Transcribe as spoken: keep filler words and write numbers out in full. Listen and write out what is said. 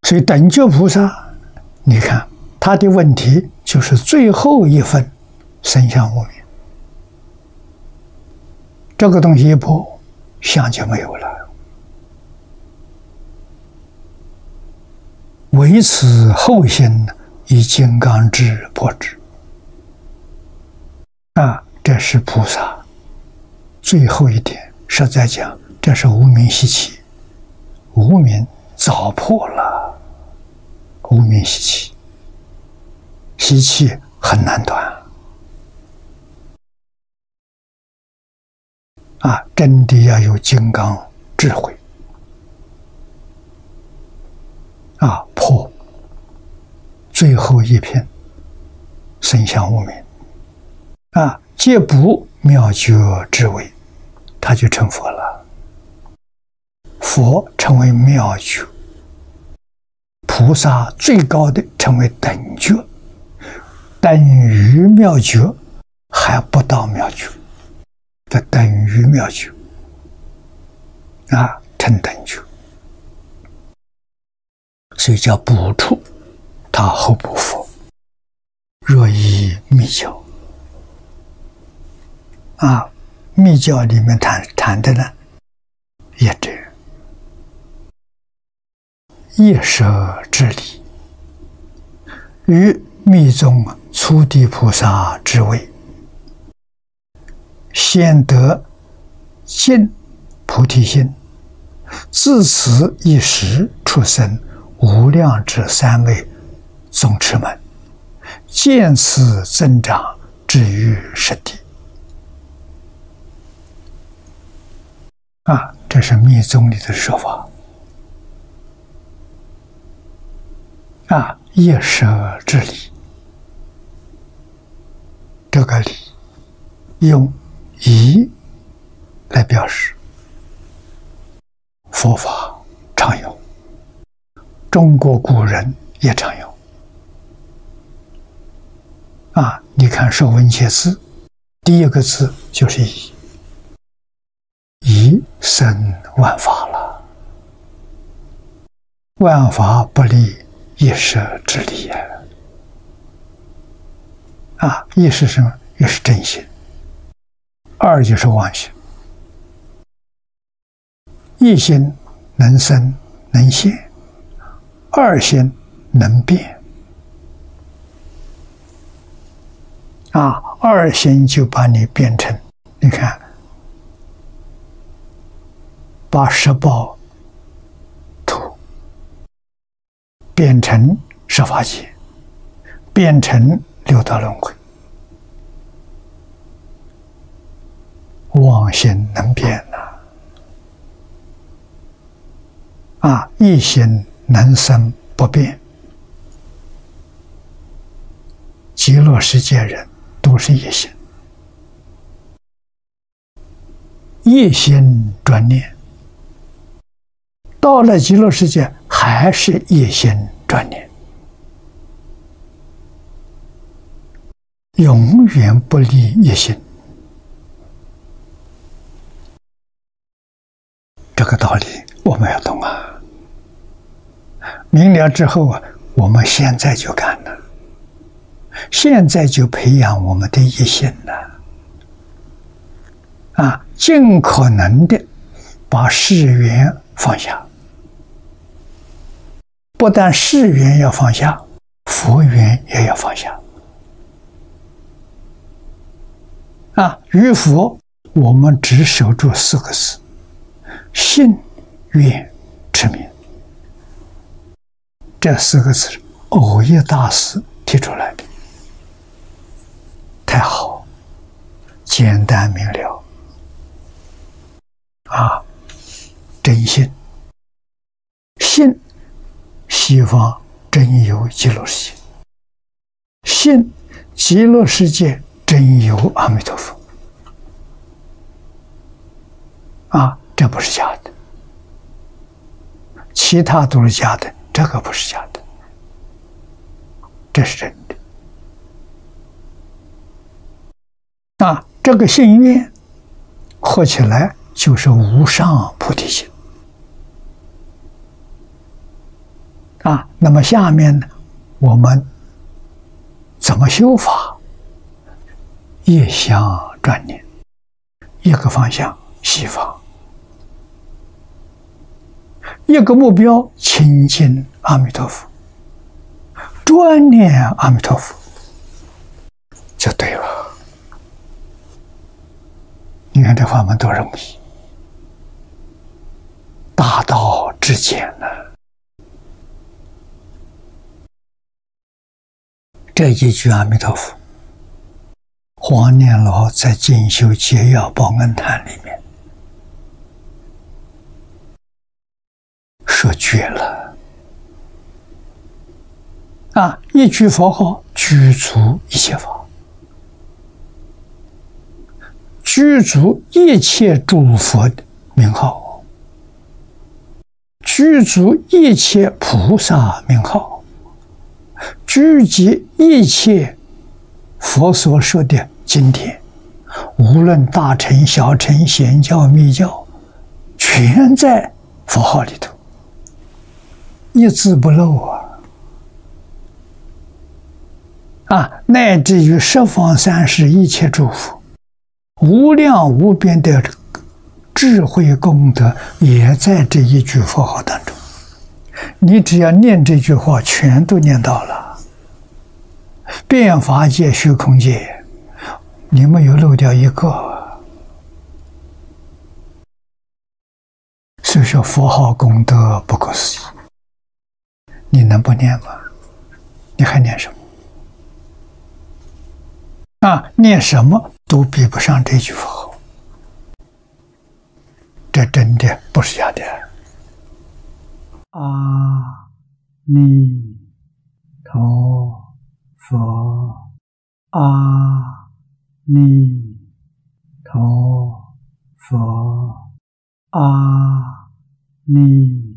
所以等觉菩萨，你看他的问题就是最后一分生相无明，这个东西一破，相就没有了。唯此后心，以金刚智破之。啊，这是菩萨最后一点，实在讲，这是无明习气，无明早破了，无明习气，习气很难断。啊，真的要有金刚智慧。啊，破最后一片生相无明，啊，皆不妙觉智慧，他就成佛了。佛成为妙觉，菩萨最高的成为等觉，等于妙觉，还不到妙觉，这等于妙觉，啊，成等觉。所以叫补处，他后不佛。若依密教，啊，密教里面谈谈的呢，也这样。业舍之理，于密宗初地菩萨之位，先得见菩提心，自此一时出生无量之三昧总持门，渐次增长，至于实地。啊，这是密宗里的说法。啊，业舍之理，这个理用以来表示，佛法常有，中国古人也常有。啊，你看《说文解字》，第一个字就是以，以生万法了，万法不离一舍之理呀。啊，一是什么？一是真心，二就是妄心。一心能生能现，二心能变。啊，二心就把你变成，你看，把十报图变成十法界，变成六道轮回。妄心能变呐、啊，啊，一心能生不变。极乐世界人都是一心，一心专念，到了极乐世界还是一心专念，永远不离一心。这个道理我们要懂啊！明了之后啊，我们现在就干了，现在就培养我们的一心了。啊，尽可能的把世缘放下，不但世缘要放下，佛缘也要放下。啊，于佛我们只守住四个字：信、愿、持名。这四个字，藕益大师提出来的，太好，简单明了。啊，真信，信西方真有极乐世界，信极乐世界真有阿弥陀佛。啊，这不是假的，其他都是假的，这个不是假的，这是真的。啊，这个信愿合起来就是无上菩提心。 啊，那么下面呢，我们怎么修法？夜香专念，一个方向西方，一个目标亲近阿弥陀佛，专念阿弥陀佛就对了。你看这法门多容易，大道至简呢。这一句阿弥陀佛，黄念老在《进修解要报恩谈》里面说绝了啊！一句佛号具足一切法，具足一切诸佛的名号，具足一切菩萨名号，聚集一切佛所说的经典，无论大乘、小乘、显教、密教，全在佛号里头，一字不漏啊！啊，乃至于十方三世一切诸佛，无量无边的智慧功德，也在这一句佛号当中。你只要念这句话，全都念到了。遍法界、虚空界，你没有漏掉一个。所以说佛号功德不可思议，你能不念吗？你还念什么？啊，念什么都比不上这句佛号，这真的不是假的。阿弥陀佛，阿弥陀佛，阿弥